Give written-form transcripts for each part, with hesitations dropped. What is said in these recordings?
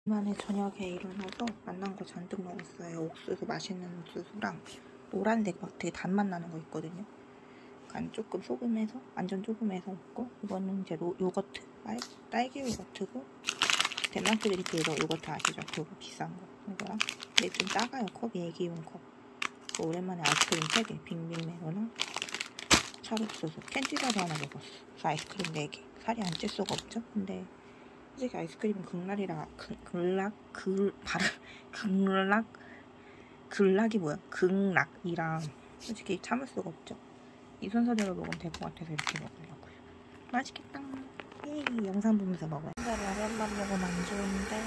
오랜만에 저녁에 일어나서 만난 거 잔뜩 먹었어요. 옥수수, 맛있는 옥수수랑 노란색 막 되게 단맛 나는 거 있거든요. 약간 조금 소금해서, 완전 조금 해서 먹고, 이거는 이제 요거트, 딸기 요거트고, 덴마크 드리프에서 요거트 아시죠? 그거 비싼 거. 이거랑, 근데 좀 작아요. 컵이 애기용 컵. 오랜만에 아이스크림 3개, 빙빙 메로나 찰옥수수, 캔디라도 하나 먹었어. 그래서 아이스크림 4개. 살이 안 찔 수가 없죠? 근데 솔직히 아이스크림은 극락이 뭐야? 극락이랑 솔직히 참을 수가 없죠. 이 순서대로 먹으면 될 것 같아서 이렇게 먹으려고요. 맛있겠다. 예이, 영상 보면서 먹어요. 라면만 먹으면 안 좋은데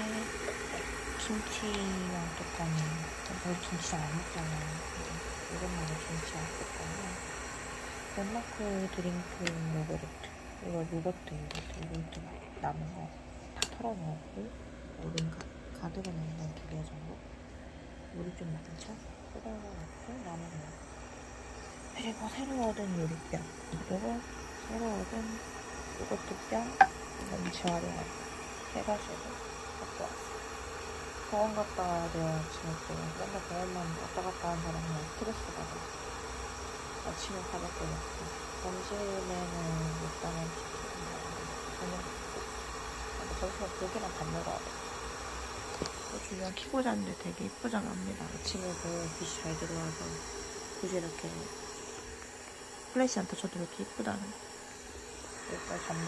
김치랑 뚜껑이 우리 김치 잘 안 먹잖아요. 근데 오랜만에 김치 먹었거든요. 덴마크 드링크 요구르트, 이거 요거트 남은 거 다 털어넣었고, 얼음 가득은 있는 2개 정도. 물이 좀 많죠? 끓여놓고 남은 거. 그리고 새로 얻은 요리병, 그리고 새로 얻은 요거트병, 이건 재활용 3가지를 갖고 왔어요. 병원 갔다 와야 돼요. 아침에 또 맨날 병원만 왔다 갔다 하는 사람은 스트레스 받아서 아침에 가볍게 먹고, 점심에는 일단은 저녁 점심에 고기랑 밥 먹어야 돼. 주변 키고 잤는데 되게 이쁘잖아 합니다. 아침에도 빛이 잘 들어와서 굳이 이렇게 플래시 안 터쳐도 이렇게 이쁘다는 거. 여기까지 잡는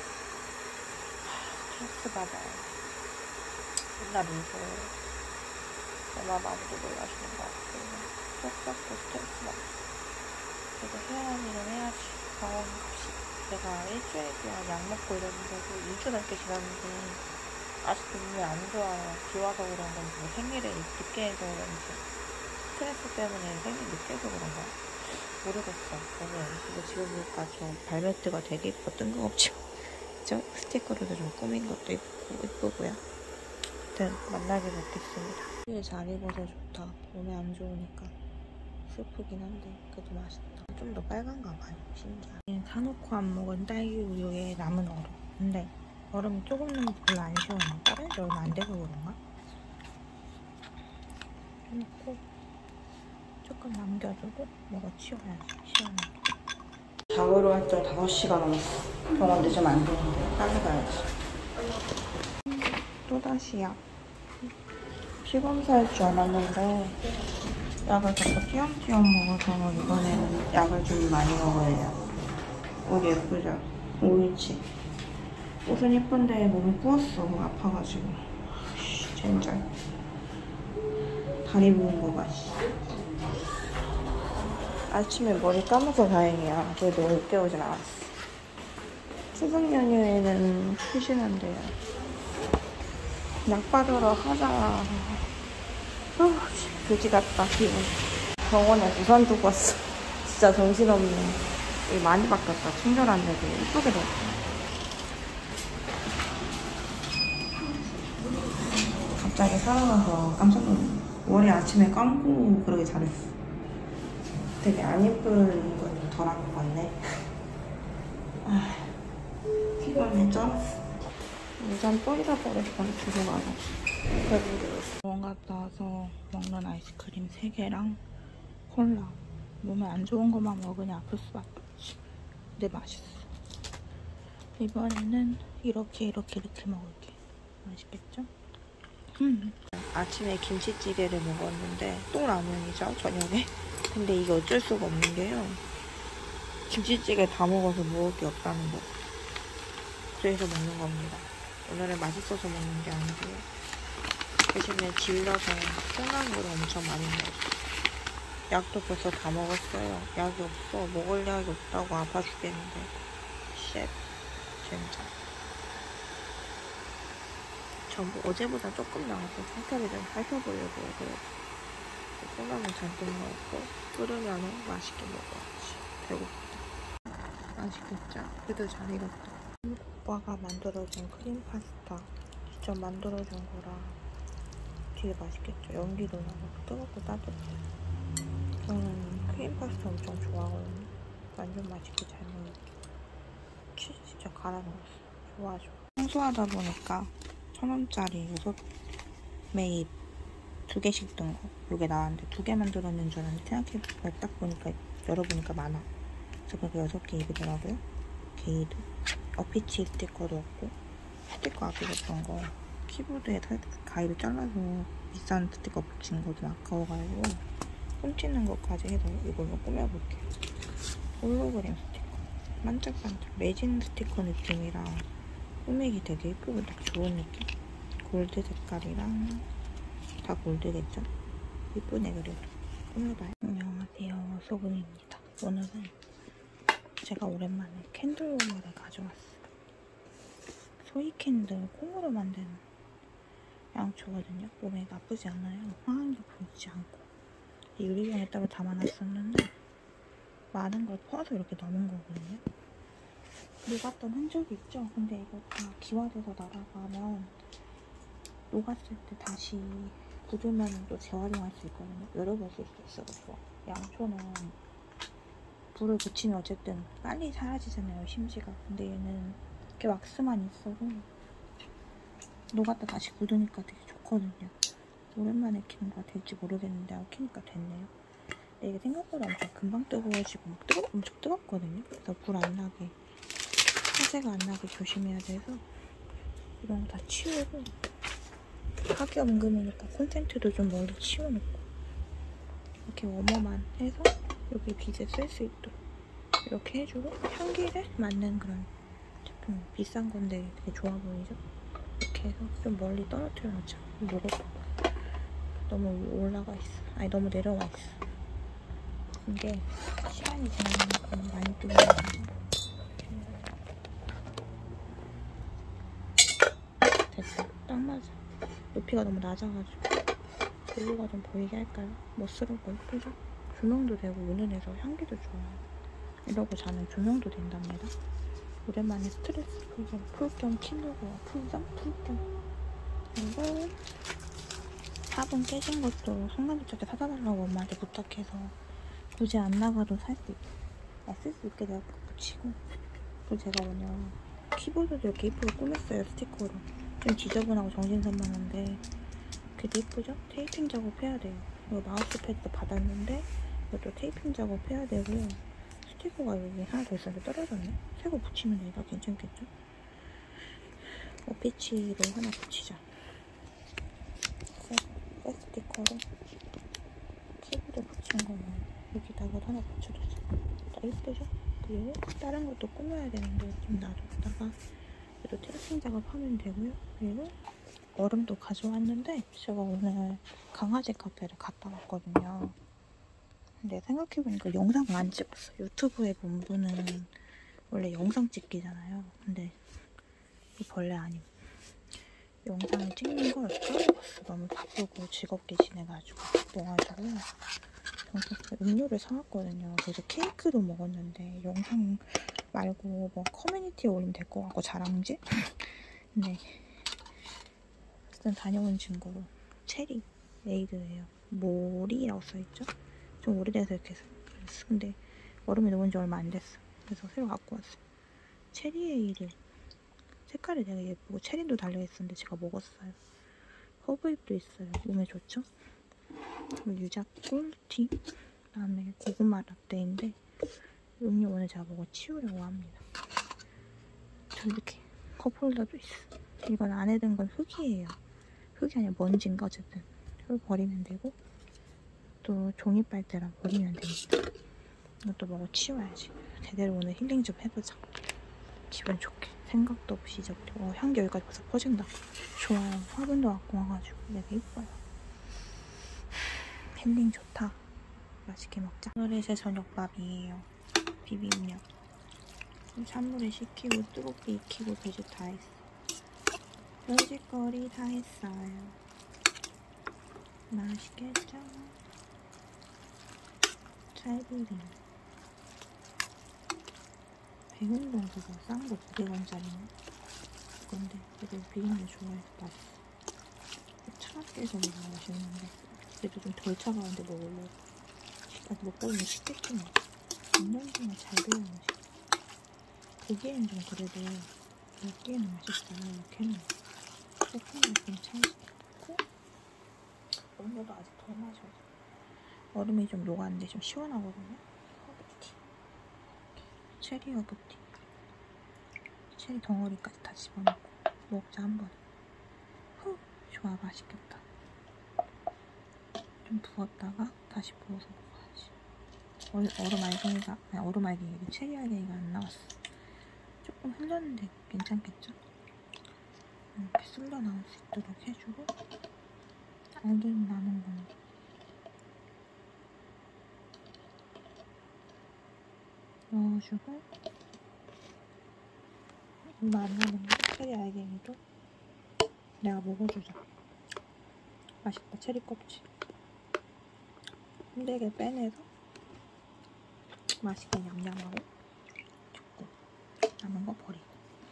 스트레스 받아요. 맨날 무서워요. 엄마 아무도 몰라주는 것 같고 쏙쏙 스트레스 받아. 그래도 해야 하는 일은 해야지. 병원 갑시다. 내가 일주일 동안 약 먹고 이랬는데도 2주 넘게 지났는데 아직도 몸이 안 좋아요. 비 와서 그런 건지, 뭐 생일에 늦게 해서 그런지, 스트레스 때문에 생일 늦게 해서 그런가? 모르겠어. 근데 지금 보니까 저 발매트가 되게 예뻐. 뜬금없죠? 그쵸? 스티커로도 좀 꾸민 것도 예쁘고요. 아무튼 만나게 됐겠습니다. 잘 입어서 좋다. 몸에 안 좋으니까 슬프긴 한데 그래도 맛있다. 좀 더 빨간가 봐요. 신기하게. 사놓고 안 먹은 딸기 우유에 남은 얼음. 근데 얼음이 조금 넣으면 별로 안 시원해. 다른 지 얼마 안 돼서 그런가? 넣고 조금 남겨두고 뭐가 치워야지. 시원해. 자고로 한 지 5시가 넘었어. 병원 늦으면 안 되는데 빨리 가야지. 또다시야. 피검사 할 줄 알았는데 약을 자꾸 띄엄띄엄 먹어서 이번에는 약을 좀 많이 먹어야 해요. 옷 예쁘죠? 5인치. 옷은 예쁜데 몸이 부었어. 아파가지고. 젠장. 다리 부은 거 봐. 아침에 머리 감아서 다행이야. 그래도 늦게 오진 않았어. 추석 연휴에는 쉬시는데요. 약 받으러 가자. 그지 같다, 기분. 병원에 우산 두고 왔어. 진짜 정신없네. 여기 많이 바뀌었다. 친절한데도 예쁘게 됐다. 갑자기 살아나서 깜짝 놀랐네. 머리 아침에 감고 그러게 잘했어. 되게 안 예쁜 거 덜한 것 같네. 아, 피곤해 쩔었어. 우산 또 잃어버렸어. 들어가서. 배부르겠어. 병원 갔다 와서 먹는 아이스크림 3개랑 콜라. 몸에 안 좋은 것만 먹으니 아플 수밖에 없지. 근데 맛있어. 이번에는 이렇게 먹을게. 맛있겠죠? 아침에 김치찌개를 먹었는데 또 라면이죠, 저녁에. 근데 이게 어쩔 수가 없는 게요. 김치찌개 다 먹어서 먹을 게 없다는 거. 그래서 먹는 겁니다. 오늘은 맛있어서 먹는 게 아니고요. 대신에 질려서 콩나물을 엄청 많이 먹었어요. 약도 벌써 다 먹었어요. 약이 없어. 먹을 약이 없다고 아파 죽겠는데. 쉣. 진짜. 전부 어제보다 조금 나와서 상태를 좀 살펴보려고요. 그래서 콩나물 잔뜩 먹었고 끓으면은 맛있게 먹어야지. 배고프다. 맛있겠죠? 그래도 잘 익었다. 오빠가 만들어준 크림 파스타 직접 만들어준 거라 되게 맛있겠죠? 연기도 나고 뜨겁고 따뜻해. 저는 크림 파스타 엄청 좋아하거든요. 완전 맛있게 잘 먹어요. 치즈 진짜 갈아 넣었어. 좋아. 청소하다 보니까 1,000원짜리 6매입 2개씩 든 거. 요게 나왔는데 2개만 들었는 줄 알았는데 생각해보니까 딱 보니까 열어보니까 많아. 그래서 그게 6개 입이더라고요. 게이드. 어피치 스티커도 없고 스티커 아끼셨던 거. 키보드에 가위로 잘라서 비싼 스티커 붙인 거 좀 아까워가지고 훔치는 것까지 해서 이걸로 꾸며볼게요. 홀로그램 스티커. 반짝반짝 레진 스티커 느낌이랑 꾸미기 되게 예쁘고 딱 좋은 느낌. 골드 색깔이랑 다 골드겠죠? 예쁘네. 그래도 꾸며봐요. 안녕하세요, 소금입니다. 오늘은 제가 오랜만에 캔들 워머를 가져왔어요. 소이 캔들 콩으로 만든 양초거든요. 몸에 나쁘지 않아요. 화학도 보이지 않고. 유리병에 따로 담아놨었는데 많은 걸 퍼서 이렇게 넣은 거거든요. 녹았던 흔적이 있죠? 근데 이거 다 기화돼서 날아가면 녹았을 때 다시 굳으면 또 재활용할 수 있거든요. 여러 번 쓸 수 있어서. 양초는 불을 붙이면 어쨌든 빨리 사라지잖아요, 심지가. 근데 얘는 이렇게 왁스만 있어도 녹았다 다시 굳으니까 되게 좋거든요. 오랜만에 키는 거 될지 모르겠는데 키니까 됐네요. 근데 이게 생각보다 엄청 금방 뜨거워지고 엄청 뜨겁거든요. 그래서 불 안 나게, 화재가 안 나게 조심해야 돼서 이런 거 다 치우고, 파기염금이니까 콘센트도 좀 멀리 치워놓고 이렇게 워머만 해서 여기 빛에 쓸 수 있도록 이렇게 해주고, 향기를 맡는 그런 제품. 비싼 건데 되게 좋아 보이죠? 이렇게 해서 좀 멀리 떨어뜨려 놓자. 무겁고 너무 올라가 있어. 아니 너무 내려와 있어. 이게 시간이 지나면 만큼 많이 뜨거워져서 됐다. 딱 맞아. 높이가 너무 낮아가지고 블루가 좀 보이게 할까요? 멋스럽고 예쁘죠? 조명도 되고 은은해서 향기도 좋아요. 이러고 자면 조명도 된답니다. 오랜만에 스트레스 풀 겸 키려고. 풀겸. 그리고 화분 깨진 것도 성남이쪽에 사다 달라고 엄마한테 부탁해서 굳이 안 나가도 쓸 수 있게 내가 붙이고. 그리고 제가 오늘 키보드도 이렇게 예쁘게 꾸몄어요. 스티커로. 좀 지저분하고 정신산만한데 그래도 예쁘죠? 테이핑 작업해야 돼요. 이거 마우스 패드도 받았는데 이것도 테이핑 작업해야 되고, 스티커가 여기 하나 더 있었는데 떨어졌네? 새거 붙이면 얘가 괜찮겠죠? 어피치로 하나 붙이자. 새 스티커로 키보드 붙인 거는 여기다가 하나 붙여줬어. 딱 예쁘죠? 그리고 다른 것도 꾸며야 되는데 좀 놔뒀다가 그래도 테이핑 작업하면 되고요. 그리고 얼음도 가져왔는데 제가 오늘 강아지 카페를 갔다 왔거든요. 근데 생각해보니까 영상을 안 찍었어. 유튜브의 본부는 원래 영상 찍기잖아요. 근데 이 벌레 아님. 영상을 찍는 걸 까먹었어. 너무 바쁘고 즐겁게 지내가지고 바빠가지고. 음료를 사왔거든요. 그래서 케이크도 먹었는데 영상 말고 뭐 커뮤니티에 올리면 될 것 같고, 자랑지? 근데 일단 다녀온 친구로 체리 에이드예요. 모리라고 써있죠? 좀 오래돼서 이렇게 그랬어. 근데 얼음에 놓은 지 얼마 안 됐어. 그래서 새로 갖고 왔어요. 체리 에이드. 색깔이 되게 예쁘고 체리도 달려있었는데 제가 먹었어요. 허브잎도 있어요. 몸에 좋죠? 유자 꿀티, 그 다음에 고구마 라떼인데 음료 오늘 제가 먹어 치우려고 합니다. 저 이렇게 컵홀더도 있어. 이건 안에 든 건 흙이에요. 흙이 아니라 먼지인가 어쨌든. 이걸 버리면 되고, 또 종이빨대랑 버리면 됩니다. 이것도 먹어 치워야지. 제대로 오늘 힐링 좀 해보자. 기분 좋게. 생각도 없이 잊어버리고. 향기 여기까지 벌써 퍼진다. 좋아요. 화분도 갖고 와가지고 되게 이뻐요. 힐링 좋다. 맛있게 먹자. 오늘의 제 저녁밥이에요. 비빔면. 찬물에 식히고 뜨겁게 익히고 배즙 다 했어. 별짓거리 다 했어요. 맛있겠죠? 찰비빔. 백운동 그거 싼 거 900원짜리네. 그건데 그래도 비빔면 좋아해서 맛있어. 차갑게 해서 먹으면 맛있는데 그래도 좀 덜 차가운데 먹으려고. 먹다 보면 식겠구나. 냉장고에 잘 배운 음식. 고기에는 좀 그래도 몇 개는 맛있어요. 이렇게 했네. 소금이 괜찮고 음료도 아직 덜 마셔서 얼음이 좀 녹았는데 좀 시원하거든요. 허브티, 체리 허브티, 체리 덩어리까지 다 집어넣고 먹자 한번. 후, 좋아, 맛있겠다. 좀 부었다가 다시 부어서 먹어야지. 얼음 알갱이가, 아니 얼음 알갱이, 체리 알갱이가 안 나왔어. 조금 흘렸는데 괜찮겠죠? 이렇게 쓸려 나올 수 있도록 해주고, 알갱이 남은 건 넣어주고, 얼마 안 남은 체리 알갱이도 내가 먹어주자. 맛있다. 체리 껍질 힘들게 빼내서 맛있게 냠냠하고 조금 남은 거 버리고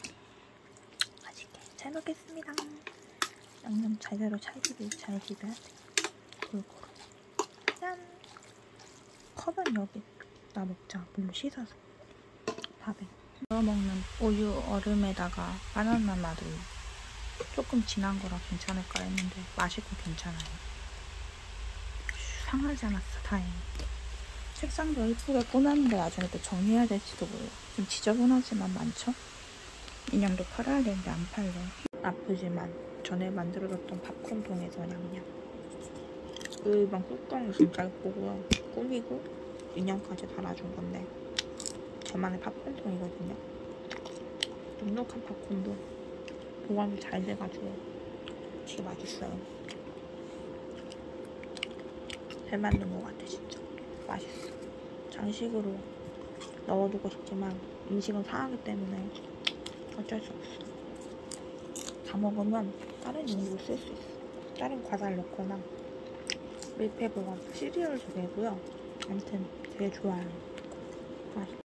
맛있게 잘 먹겠습니다. 양념 제대로 잘 비벼야 돼. 골고루. 짠! 컵은 여기다 먹자. 물로 씻어서 밥에 넣어 먹는 우유 얼음에다가 바나나 맛 우유 조금 진한 거라 괜찮을까 했는데 맛있고 괜찮아요. 상하지 않았어. 다행히. 책상도 예쁘게 꾸몄는데 나중에 또 정리해야 될지도 몰라. 좀 지저분하지만 많죠? 인형도 팔아야 되는데 안 팔려. 아프지만 전에 만들어줬던 팝콘통에서 냠냠. 일반 뚜껑이 진짜 예쁘고요. 꾸미고 인형까지 달아준 건데 저만의 팝콘통이거든요. 눅눅한 팝콘도 보관이 잘 돼가지고 되게 맛있어요. 잘 만든 것 같아 진짜. 맛있어. 장식으로 넣어두고 싶지만 음식은 상하기 때문에 어쩔 수 없어. 다 먹으면 다른 용도로 쓸 수 있어. 다른 과자를 넣거나 밀폐 보관, 시리얼도 되고요. 아무튼 되게 좋아요. 맛있어.